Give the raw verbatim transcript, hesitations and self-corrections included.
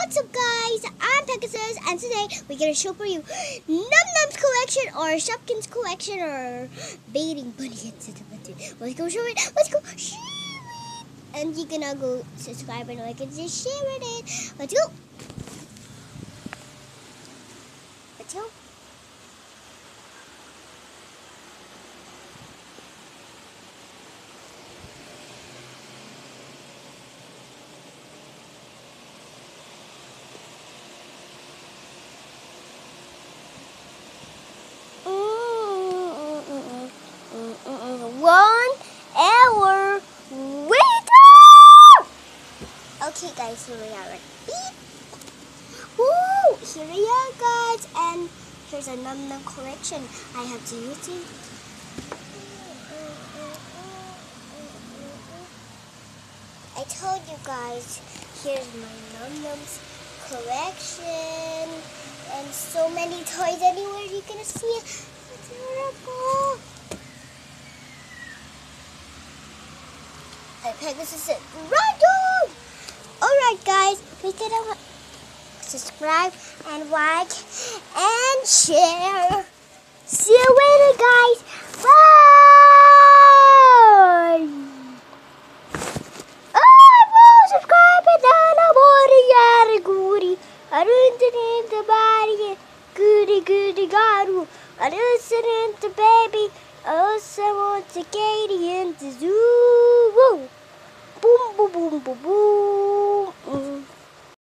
What's up, guys? I'm Pegasus, and today we're gonna show for you Num Num's collection or Shopkins collection or Baiting Bunny. Let's go show it. Let's go share it. And you're gonna go subscribe and like and just share it. Let's go. Let's go. One hour later! Okay, guys, here we are. Beep. Woo! Here we are, guys, and here's a Num Num collection. I have to use it. I told you guys, here's my Num Num's collection, and so many toys anywhere you can see it. It's adorable. Pegasus said, "Run, Alright, guys, we gotta subscribe and like and share. See you later, guys. Bye. Oh, subscribe and down a body, yada goody. I don't need the body, goody goody garu. I listen to baby. I also want to Katie in the zoo. Boom, boom, boom, boom, boom. Mm.